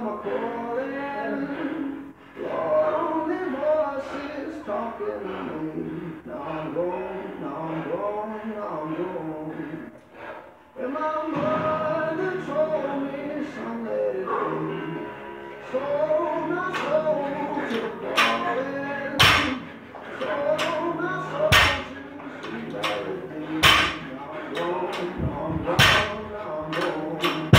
my calling. Lonely voices talking to me. Now I'm gone, now I'm gone, now I'm gone. And my mother told me, son, let it be. Sold my soul to the calling. Sold my soul to sweet melody. Now I'm gone, now I'm gone, now I'm gone.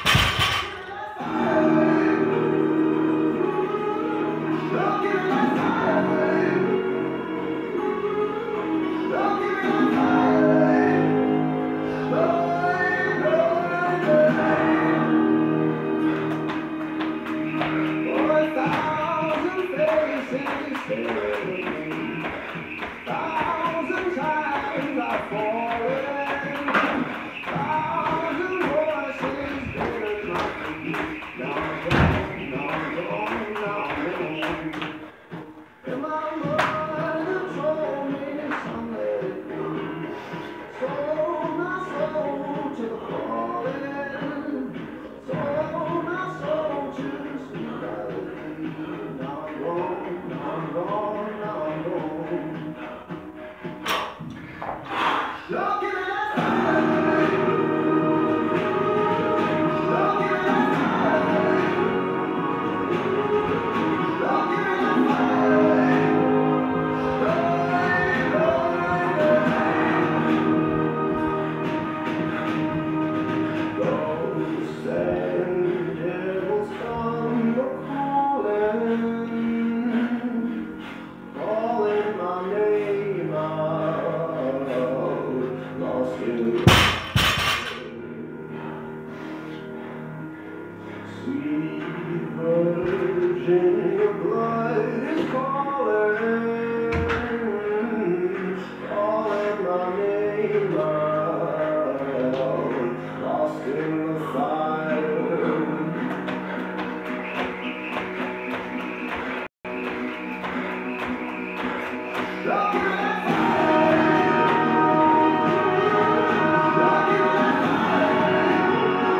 Thousand times I've fallen, thousand voices buried my feet. Now I'm gone, now I'm gone, now I'm gone. And my mother told me, son, let it be. Sold my soul to the calling, sold my soul to sweet melody. Now I'm gone, now I'm gone, now I'm gone. Looking at that fire, looking at that fire, looking at that fire, ghosts and devils come a-calling, calling my name out, lost in the sweet virgin, your blood is calling, calling my name out, lost in the fire. Looking at that fire, looking at that fire,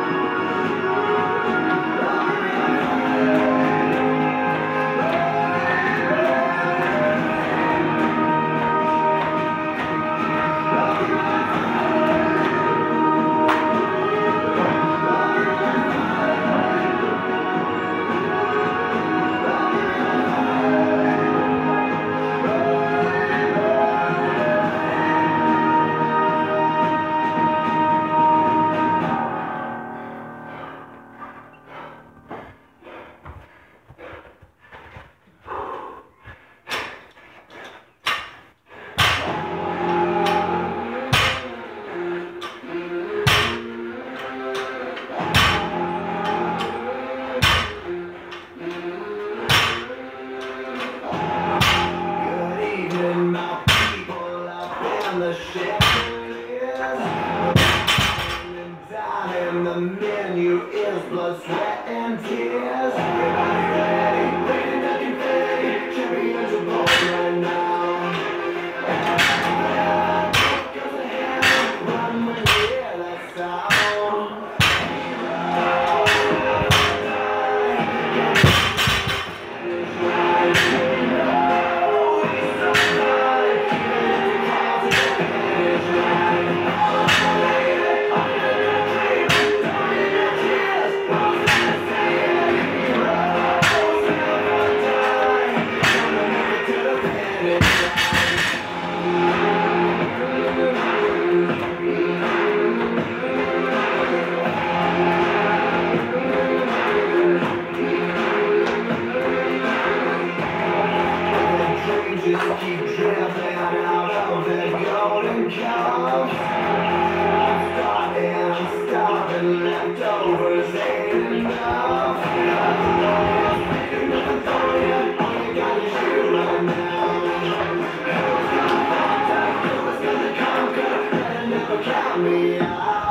the ship is down and the menu is blood, sweat, and tears. Everybody ready, ready to be ready. Champions are born right now. Goes ahead, run when you hear that sound. Just keep drifting out of the golden cup. I'm starving, leftovers ain't enough. Ain't nothing for you, all you got is you right now. Who's gonna conquer? Who's gonna conquer? Better never count me out.